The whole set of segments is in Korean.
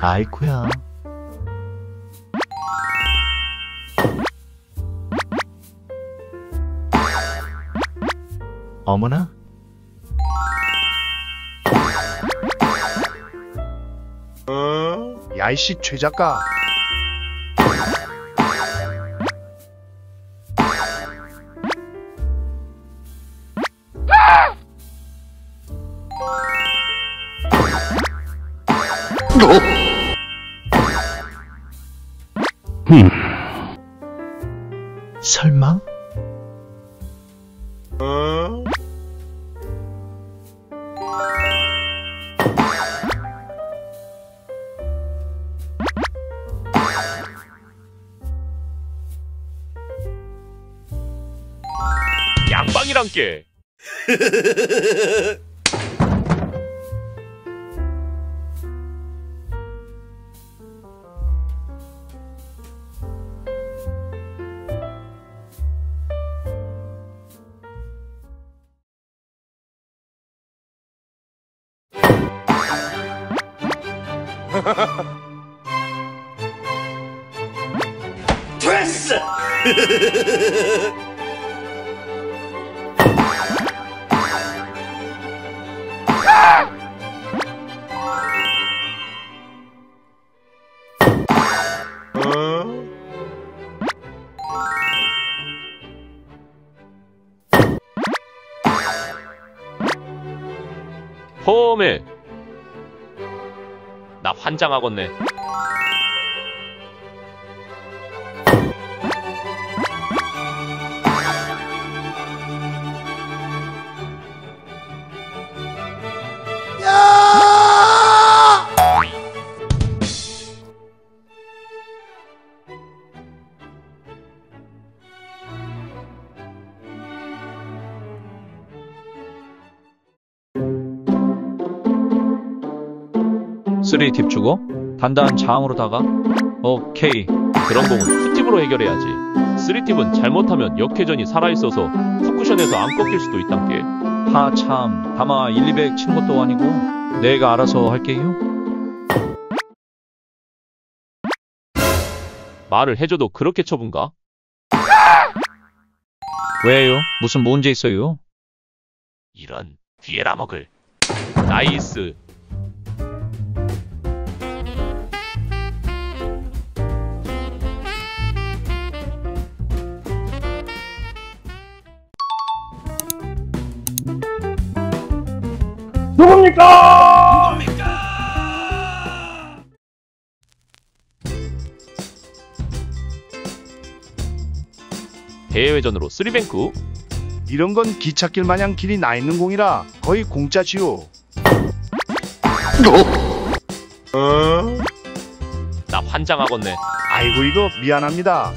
아이쿠야. 어머나. 야이씨 최 작가. 설마? 양빵이란 게. 됐어! 홈에 나 환장하겠네. 쓰리 팁 주고 단단한 장으로다가 오케이. 그런 공은 투팁으로 해결해야지. 3팁은 잘못하면 역회전이 살아있어서 푸쿠션에서 안 꺾일 수도 있단게. 하참 다마 1, 200 치는 것도 아니고 내가 알아서 할게요. 말을 해줘도 그렇게 쳐본가? 왜요? 무슨 문제 있어요? 이런 뒤에라 먹을. 나이스. 누굽니까? 대회전으로 3뱅크. 이런 건 기찻길 마냥 길이 나 있는 공이라 거의 공짜지요. 나 환장하겠네. 아이고 이거 미안합니다.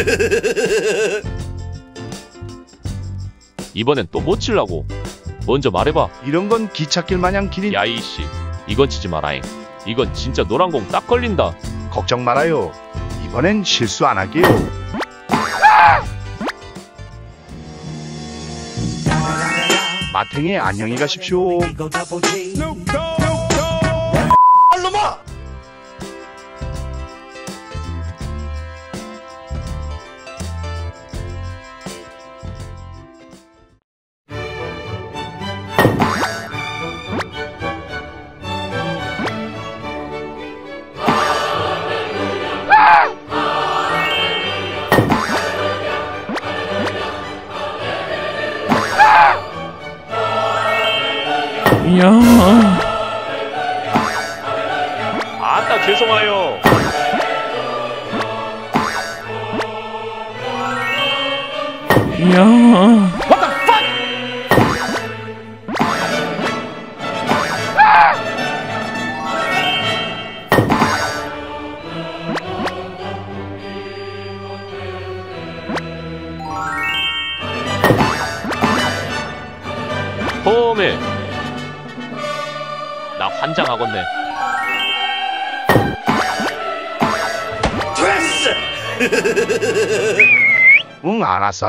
이번엔 또 못 칠라고. 먼저 말해봐. 이런 건 기찻길 마냥 길이 야이씨, 이건 치지 마라잉. 이건 진짜 노란 공 딱 걸린다. 걱정 말아요. 이번엔 실수 안 할게요. 마탱이 안녕히 가십시오. 이야. 아따 죄송해요. 이야. 홈에 나 환장하겠네. 됐어! 응 알았어.